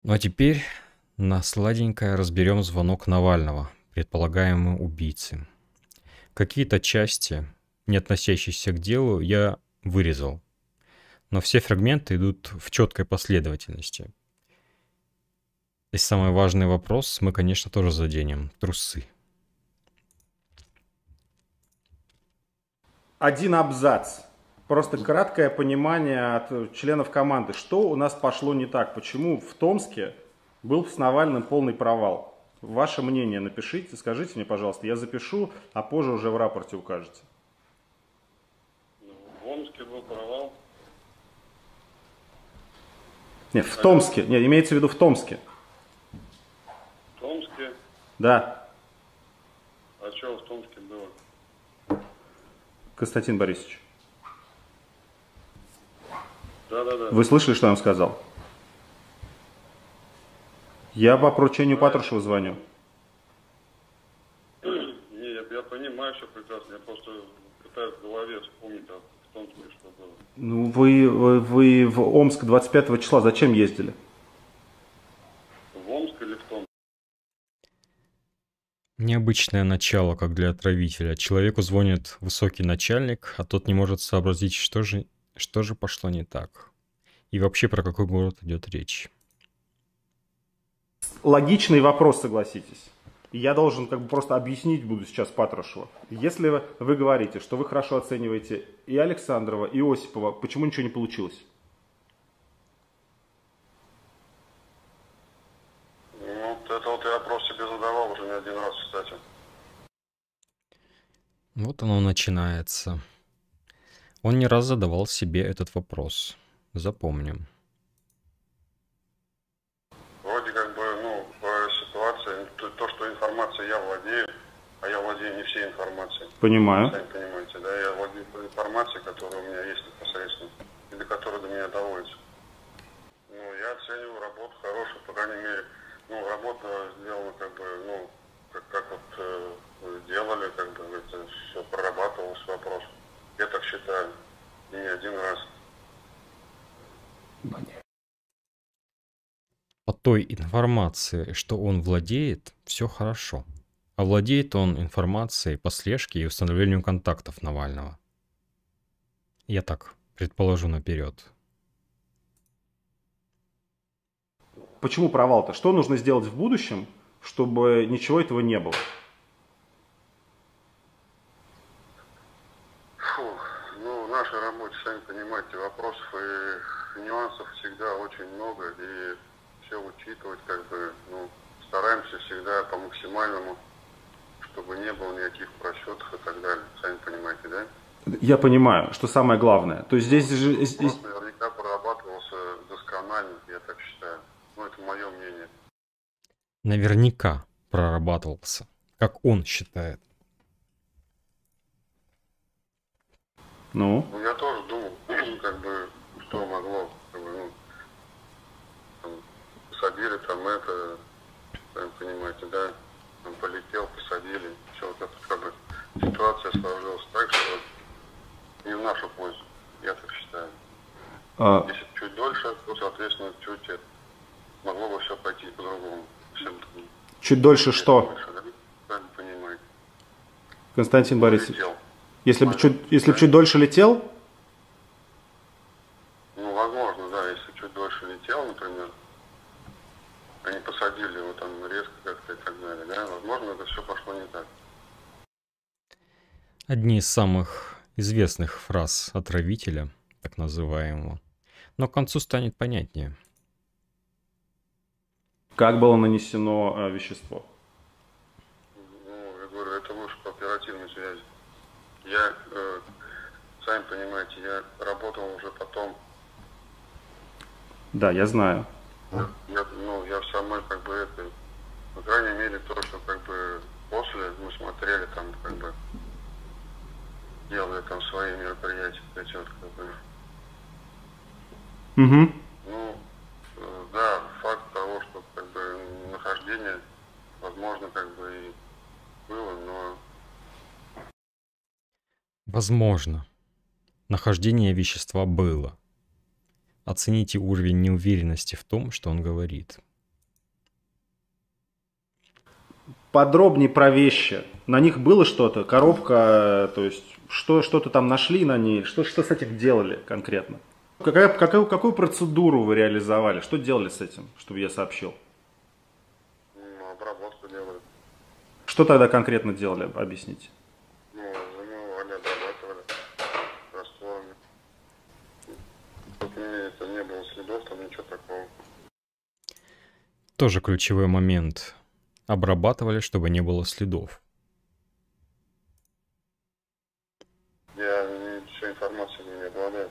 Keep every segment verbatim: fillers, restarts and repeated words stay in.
Ну а теперь на сладенькое разберем звонок Навального, предполагаемому убийце. Какие-то части, не относящиеся к делу, я вырезал, но все фрагменты идут в четкой последовательности. И самый важный вопрос мы, конечно, тоже заденем. Трусы. Один абзац. Просто краткое понимание от членов команды. Что у нас пошло не так? Почему в Томске был с Навальным полный провал? Ваше мнение напишите, скажите мне, пожалуйста. Я запишу, а позже уже в рапорте укажете. В Омске был провал. Нет, в Томске. Нет, имеется в виду в Томске. В Томске? Да. А что в Томске было? Константин Борисович. Да-да-да. Вы слышали, что я вам сказал? Я по поручению Патрушева звоню. Не, я, я понимаю все прекрасно. Я просто пытаюсь в голове вспомнить, а в Томске что было. Ну, вы, вы, вы в Омск двадцать пятого числа зачем ездили? В Омск или в Томск? Необычное начало, как для отравителя. Человеку звонит высокий начальник, а тот не может сообразить, что же, что же пошло не так. И вообще, про какой город идет речь. Логичный вопрос, согласитесь. Я должен как бы просто объяснить буду сейчас Патрушеву. Если вы, вы говорите, что вы хорошо оцениваете и Александрова, и Осипова, почему ничего не получилось? Ну, вот это вот я вопрос себе задавал уже не один раз, кстати. Вот оно начинается. Он не раз задавал себе этот вопрос. Запомним. Вроде как бы, ну, по ситуации, то, то, что информацией я владею, а я владею не всей информацией. Понимаю. Сами понимаете, да, я владею информацией, которая у меня есть непосредственно, и до которой до меня доводится. Ну, я оцениваю работу хорошую, по крайней мере, ну, работа сделана как бы, ну, как, как вот э, делали, как бы, это все прорабатывалось вопрос. Я так считаю, и не один раз. По той информации, что он владеет, все хорошо. А владеет он информацией по слежке и установлению контактов Навального. Я так предположу наперед. Почему провал-то? Что нужно сделать в будущем, чтобы ничего этого не было? Фу, ну, в нашей работе, сами понимаете, вопросов и нюансов всегда очень много, и все учитывать, как бы, ну, стараемся всегда по максимальному, чтобы не было никаких просчетов и так далее, сами понимаете, да? Я понимаю, что самое главное. То есть здесь же... Здесь... Просто наверняка прорабатывался досконально, я так считаю. Ну, это мое мнение. Наверняка прорабатывался, как он считает. Ну? Ну, я тоже думал, как бы, что могло, как бы, ну, там, посадили там это, сами понимаете, да, там полетел, посадили, все, вот это, как бы, ситуация сложилась так, что не в нашу пользу, я так считаю. А... Если чуть дольше, то, соответственно, чуть это, могло бы все пойти по-другому. Чуть дольше что? Дольше, да? Сами понимаете. Константин Борисович, Летел. если бы чуть, если бы чуть дольше летел? Ну, возможно, да, если чуть дольше летел, например, они посадили его там резко как-то и так далее, да, возможно, это все пошло не так. Одни из самых известных фраз отравителя, так называемого, но к концу станет понятнее. Как было нанесено э, вещество? Ну, я говорю, это лучше по оперативной связи. Я, э, сами понимаете, я работал уже потом. Да, я знаю. Я, ну, я в самой, как бы, это, по крайней мере, то, что, как бы, после мы смотрели, там, как бы, делали там свои мероприятия, эти вот, как бы. Угу. Ну, э, да, факт того, что, как бы, нахождение, возможно, как бы, и было, но... Возможно, нахождение вещества было. Оцените уровень неуверенности в том, что он говорит. Подробнее про вещи. На них было что-то? Коробка, то есть что, что-то там нашли на ней? Что, что с этим делали конкретно? Какая, какую, какую процедуру вы реализовали? Что делали с этим, чтобы я сообщил? Ну, обработку делали. Что тогда конкретно делали? Объясните. Ну, замывали, обрабатывали растворами. Чтобы это не было следов, там ничего такого. Тоже ключевой момент. Обрабатывали, чтобы не было следов. Я всей информацией не обладаю.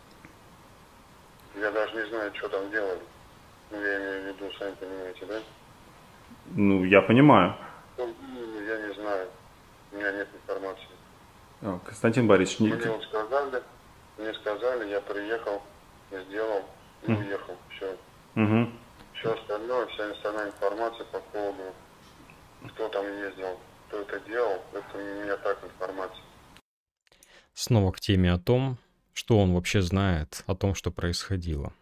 Я даже не знаю, что там делали. Ну, я имею в виду, сами понимаете, да? Ну, я понимаю. Ну, я не знаю. У меня нет информации. О, Константин Борисович, не... Мне вот сказали, мне сказали, я приехал, сделал и Mm. уехал. Все. Угу. Все остальное, вся остальная информация по поводу, кто там ездил, кто это делал, это у меня так информация. Снова к теме о том, что он вообще знает о том, что происходило.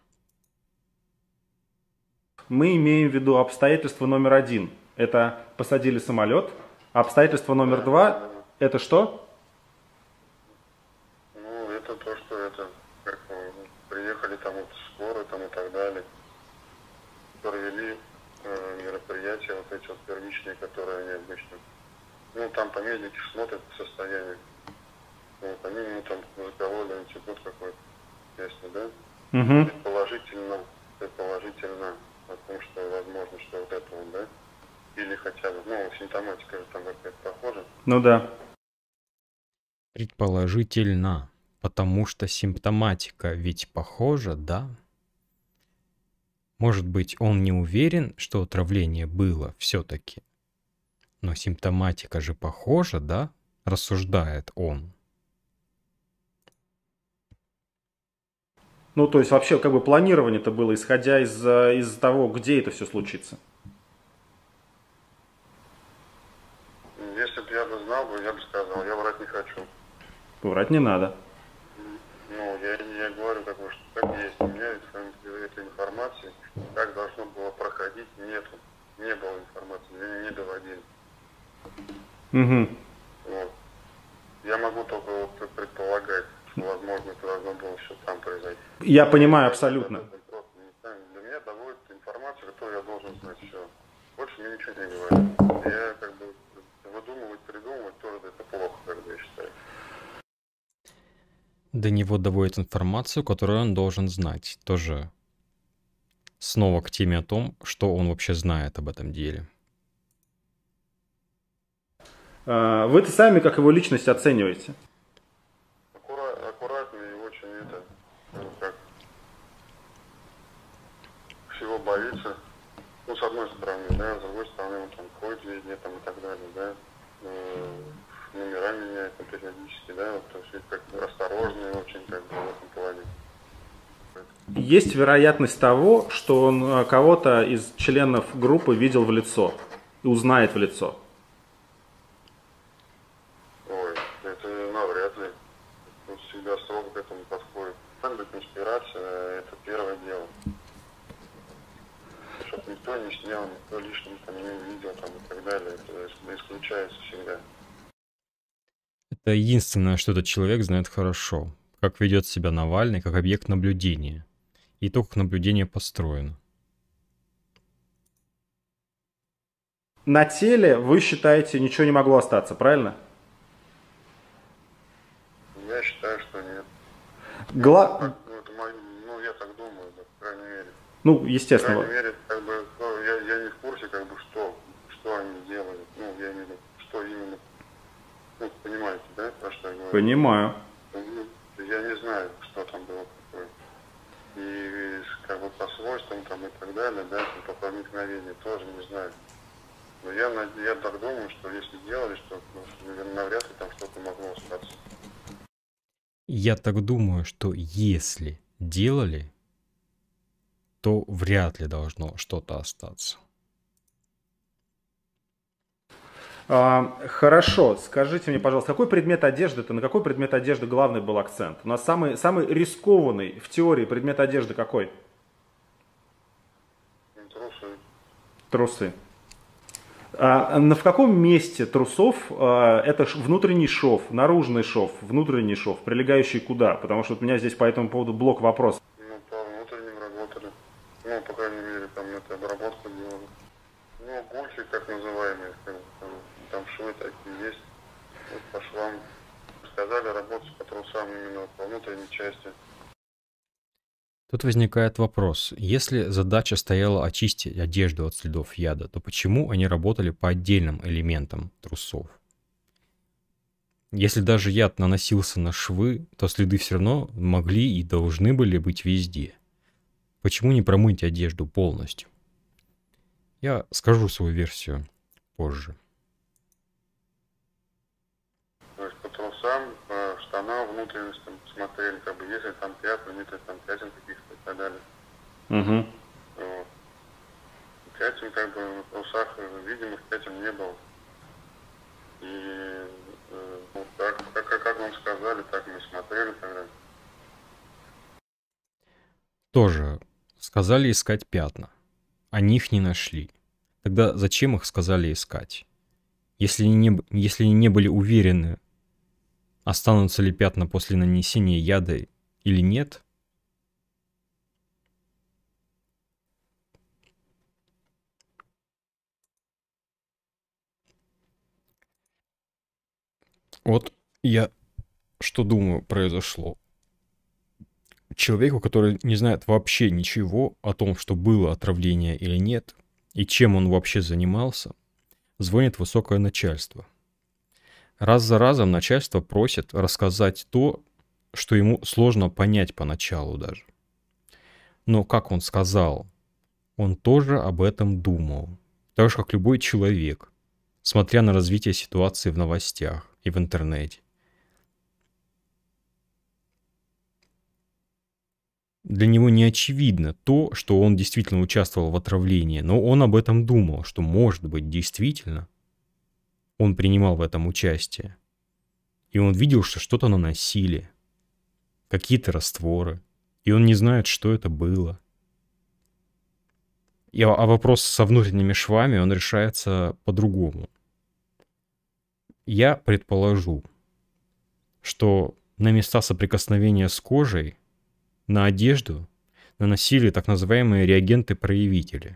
Мы имеем в виду обстоятельство номер один. Это посадили самолет. Обстоятельство номер два – это что? Ну, это то, что это, как э, приехали там вот скорые там и так далее, провели э, мероприятия, вот эти вот первичные, которые они обычно. Ну, там по медике смотрят состояние. Вот, они ему там закололи институт какой-то, если, да? Угу. Предположительно, предположительно о том, что возможно, что вот это вот, да? Или хотя бы, ну, симптоматика же там как-то похожа. Ну да. Предположительно, потому что симптоматика ведь похожа, да? Может быть, он не уверен, что отравление было все-таки. Но симптоматика же похожа, да? Рассуждает он. Ну, то есть вообще как бы планирование-то было, исходя из, э, из того, где это все случится. Если бы я бы знал, бы, я бы сказал, я врать не хочу. Врать не надо. Ну, я, я говорю, как, бы, что, как есть. У меня этой, этой информации, как должно было проходить, нету. Не было информации, мне не доводили. Угу. Вот. Я могу только вот предполагать, что, возможно, это должно было все там произойти. Я понимаю абсолютно. Для меня доводит информацию, которую я должен знать. Все. Больше мне ничего не говорят. Я как бы выдумывать, придумывать тоже это плохо, как бы я считаю. До него доводит информацию, которую он должен знать. Тоже снова к теме о том, что он вообще знает об этом деле. А, Вы-то сами как его личность оцениваете? Аккура- аккуратно и очень это, ну, как, всего боится. Ну, с одной стороны, да, с другой стороны, он там ходит везде там и так далее, да. Э, номера меняет там, периодически, да, вот, то есть как осторожный очень как бы в этом плане. Есть вероятность того, что он а, кого-то из членов группы видел в лицо и узнает в лицо. Ой, это навряд ли. Он всегда строго к этому подходит. Там бы конспирация, это первое дело. Чтобы никто не снял, никто лишним там не увидел там и так далее. Это исключается всегда. Это единственное, что этот человек знает хорошо. Как ведет себя Навальный, как объект наблюдения. И то, как наблюдение построено. На теле, вы считаете, ничего не могло остаться, правильно? Я считаю, что нет. Гла... Так, ну, это мое, ну, я так думаю, да, по крайней мере. Ну, По естественно. крайней мере, как бы, ну, я, я не в курсе, как бы, что, что они делали. Ну, я имею в виду, что именно. Ну, понимаете, да, про что я говорю? Понимаю. Ну, я не знаю, что там было такое. И как бы по свойствам там и так далее, да, там, по проникновению тоже не знаю. Но я, над- я так думаю, что если делали что-то, ну, навряд ли там что-то могло остаться. Я так думаю, что если делали, то вряд ли должно что-то остаться. А, хорошо, скажите мне, пожалуйста, какой предмет одежды, это на какой предмет одежды главный был акцент? У нас самый, самый рискованный в теории предмет одежды какой? Ну, трусы. Трусы. А на в каком месте трусов а, это ш- внутренний шов, наружный шов, внутренний шов, прилегающий куда? Потому что вот у меня здесь по этому поводу блок вопросов. Ну, по внутренним работали. Ну, по крайней мере, там это обработку делали. Ну, гульки, так называемые, там, там, там швы такие есть. Вот по швам. Сказали работать по трусам именно по внутренней части. Тут возникает вопрос. Если задача стояла очистить одежду от следов яда, то почему они работали по отдельным элементам трусов? Если даже яд наносился на швы, то следы все равно могли и должны были быть везде. Почему не промыть одежду полностью? Я скажу свою версию позже. То есть по трусам, по штанам, внутренностям смотрели, как бы, если там пятна, нет ли там пятен каких-то и так далее. Угу. Вот. Пятен, как бы, на трусах э, видимых пятен не было. И э, ну, так, как, как, как вам сказали, так мы смотрели тогда. Тоже сказали искать пятна. Они их не нашли. Тогда зачем их сказали искать? Если они не, б- если они не были уверены, останутся ли пятна после нанесения яда или нет, вот я что думаю произошло. Человеку, который не знает вообще ничего о том, что было отравление или нет, и чем он вообще занимался, звонит высокое начальство. Раз за разом начальство просит рассказать то, что ему сложно понять поначалу даже. Но, как он сказал, он тоже об этом думал. Так же, как любой человек, смотря на развитие ситуации в новостях и в интернете. Для него не очевидно то, что он действительно участвовал в отравлении, но он об этом думал, что, может быть, действительно он принимал в этом участие. И он видел, что что-то наносили, какие-то растворы, и он не знает, что это было. И, а а вопрос со внутренними швами, он решается по-другому. Я предположу, что на места соприкосновения с кожей, на одежду наносили так называемые реагенты-проявители.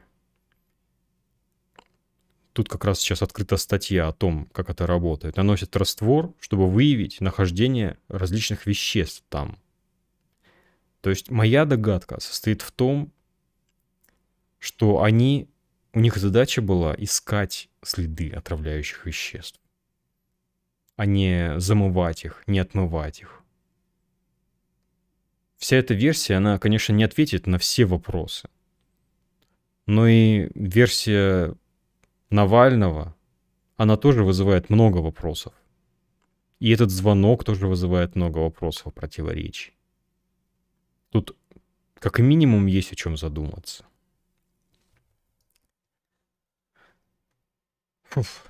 Тут как раз сейчас открыта статья о том, как это работает. Наносят раствор, чтобы выявить нахождение различных веществ там. То есть моя догадка состоит в том, что они, у них задача была искать следы отравляющих веществ, а не замывать их, не отмывать их. Вся эта версия, она, конечно, не ответит на все вопросы. Но и версия Навального, она тоже вызывает много вопросов. И этот звонок тоже вызывает много вопросов о противоречии. Тут как минимум есть о чем задуматься. Фуф.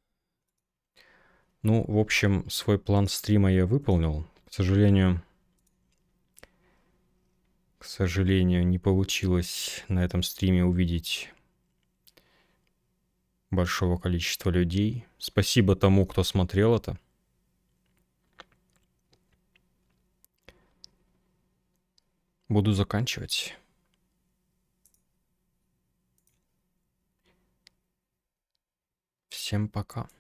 Ну, в общем, свой план стрима я выполнил. К сожалению, к сожалению, не получилось на этом стриме увидеть большого количества людей. Спасибо тому, кто смотрел это. Буду заканчивать. Всем пока.